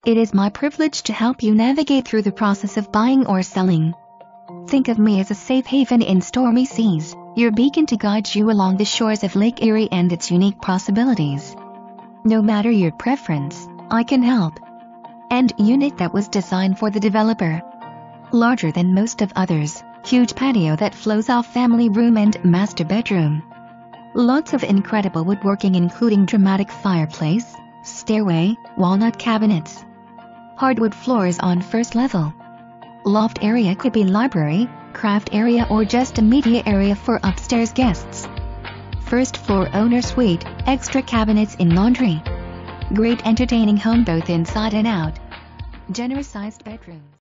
It is my privilege to help you navigate through the process of buying or selling. Think of me as a safe haven in stormy seas, your beacon to guide you along the shores of Lake Erie and its unique possibilities. No matter your preference, I can help. And unit that was designed for the developer. Larger than most of others, huge patio that flows off family room and master bedroom. Lots of incredible woodworking including dramatic fireplace, stairway, walnut cabinets. Hardwood floors on first level. Loft area could be library, craft area or just a media area for upstairs guests. First floor owner suite, extra cabinets in laundry. Great entertaining home both inside and out. Generous sized bedrooms.